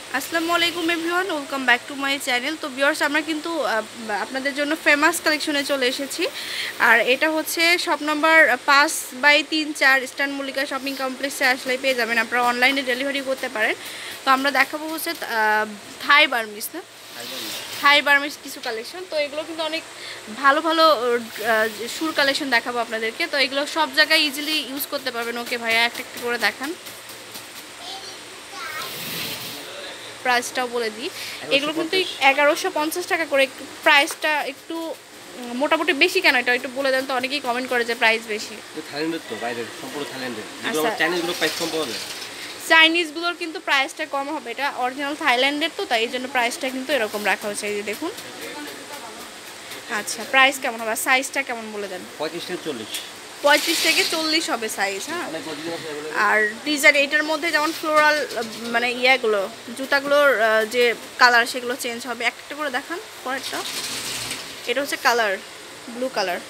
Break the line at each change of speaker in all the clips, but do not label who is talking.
আসসালামু আলাইকুম everyone, welcome back to my channel. তো ভিউয়ার্স, আমরা কিন্তু আপনাদের জন্য ফেমাস কালেকশনে চলে এসেছি। আর এটা হচ্ছে shop number 5/3-4 eastern Mallika shopping কমপ্লেক্সে আসলেই পেয়ে যাবেন। আপনারা অনলাইনে ডেলিভারি করতে পারেন। তো আমরা দেখাবো হচ্ছে থাই বার্মিস, না থাই বার্মিস কিছু কালেকশন। তো এগুলো কিন্তু অনেক ভালো ভালো শুর কালেকশন দেখাবো আপনাদেরকে। তো এগুলো সব জায়গায় ইজিলি ইউজ করতে পারবেন। ওকে ভাইয়া, একটা একটা করে দেখান, প্রাইসটাও বলে দিই। এগুলো কিন্তু 1150 টাকা করে। প্রাইসটা একটু মোটামুটি বেশি কেন, এটা একটু বলে দেন তো। অনেকেই কমেন্ট করে যে প্রাইস বেশি।
থাইল্যান্ডের তো বাইরে, সম্পূর্ণ থাইল্যান্ডের। যেগুলো চাইনিজগুলো প্রাইস কম পাওয়া যায়।
চাইনিজগুলোর কিন্তু প্রাইসটা কম হবে, এটা অরিজিনাল থাইল্যান্ডের তো, তাই এই জন্য প্রাইসটা কিন্তু এরকম রাখা হয়েছে। এই যে দেখুন। আচ্ছা, প্রাইস কেমন হবে, সাইজটা কেমন বলে দেন।
35 থেকে 40।
35 থেকে 40 হবে সাইজ। হ্যাঁ, আর ডিজাইন এটার মধ্যে যেমন ফ্লোরাল মানে ইয়েগুলো, জুতাগুলোর যে কালার সেগুলো চেঞ্জ হবে। একটা করে দেখান পরেরটা। এটা হচ্ছে কালার, ব্লু কালার।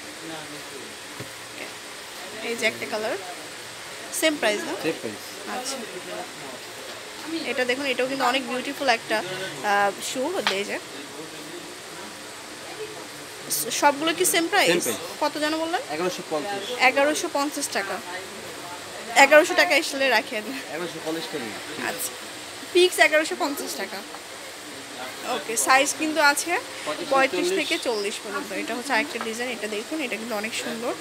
এই যে একটা কালার, সেম প্রাইস না?
Same price.
আচ্ছা, এটা দেখুন, এটাও কিন্তু অনেক বিউটিফুল একটা শু। এই যে সবগুলো কি সেম প্রাইস? কত যেন বললেন?
1150।
1150 টাকা। 1100 টাকা আসলে রাখেন।
1150 টাকা।
আচ্ছা, ফিক্স 1150 টাকা। ওকে, সাইজ কিন্তু আছে 35 থেকে 40 পর্যন্ত। এটা হচ্ছে আরেকটা ডিজাইন, এটা দেখুন, এটা কিন্তু অনেক সুন্দর।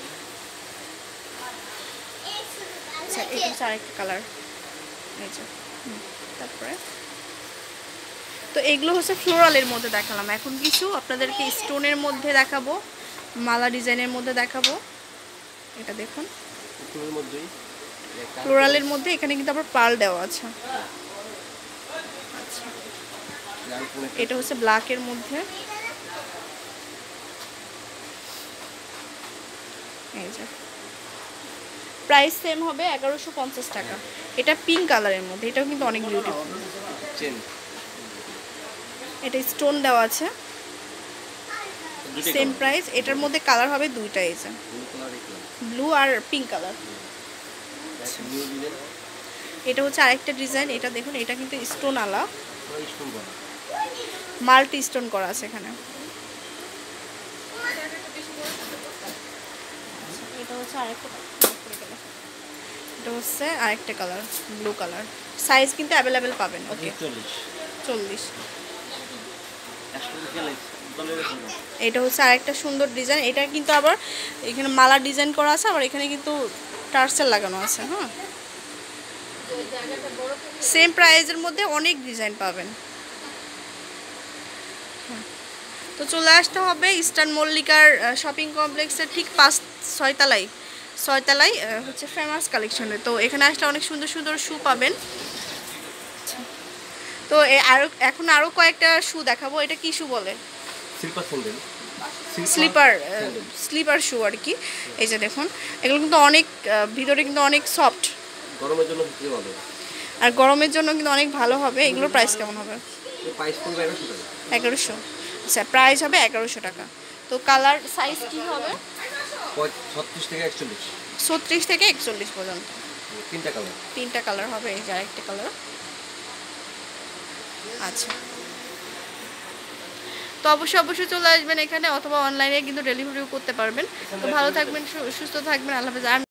আচ্ছা, এটা হচ্ছে আরেকটা কালার। এই যে তারপরে তো এগুলো হচ্ছে ফ্লোরালের মধ্যে দেখালাম। এখন কিছু আপনাদেরকে স্টোনের মধ্যে দেখাবো, মালা ডিজাইনের মধ্যে দেখাবো। এটা দেখুন, ফ্লোরালের মধ্যে এখানে কিন্তু আবার পার্ল দেওয়া আছে। আচ্ছা, এটা হচ্ছে ব্ল্যাকের মধ্যে। এই যে প্রাইস সেম হবে 1150 টাকা। এটা পিঙ্ক কালারের মধ্যে, এটাও কিন্তু অনেক বিউটিফুল। এটা স্টোন দেওয়া আছে, সেম প্রাইস। এটার মধ্যে কালার হবে দুইটা, এই যে ব্লু আর পিঙ্ক কালার। এটা হচ্ছে আরেকটা ডিজাইন, এটা দেখুন, এটা কিন্তু স্টোন আলা, মাল্টি স্টোন করা আছে এখানে। এটা হচ্ছে আরেকটা, এটা হচ্ছে আরেকটা কালার, ব্লু কালার। সাইজ কিন্তু অ্যাভেলেবেল পাবেন। ওকে, 40। এটা হচ্ছে আরেকটা সুন্দর ডিজাইন। এটা কিন্তু আবার এখানে মালা ডিজাইন করা আছে, আবার এখানে কিন্তু টার্সেল লাগানো আছে। হ্যাঁ, সেম প্রাইজের মধ্যে অনেক ডিজাইন পাবেন। তো চলে আসতে হবে ইস্টার্ন মল্লিকার শপিং কমপ্লেক্সের ঠিক 5-6 তলায় হচ্ছে ফেমাস কালেকশনে। তো এখানে আসলে অনেক সুন্দর সুন্দর শু পাবেন। তো এখন আরও কয়েকটা শু দেখাবো। এটা কি শু বলে? স্লিপার শু আর কি। এই যে দেখুন, এগুলো কিন্তু অনেক ভিতরে কিন্তু অনেক সফট,
গরমের জন্য ভালো।
আর গরমের জন্য কিন্তু অনেক ভালো হবে। এগুলোর প্রাইস কেমন হবে?
প্রাইস পড়বে 1100 টাকা।
1100। আচ্ছা, প্রাইস হবে 1100 টাকা। তো কালার সাইজ কি হবে?
36 থেকে 41।
36 থেকে 41 পর্যন্ত। তিনটা কালার হবে। এই যে আরেকটা কালার। আচ্ছা, তো অবশ্যই চলে আসবেন এখানে, অথবা অনলাইনে কিন্তু ডেলিভারিও করতে পারবেন। তো ভালো থাকবেন, সুস্থ থাকবেন, আল্লাহ হাফেজ।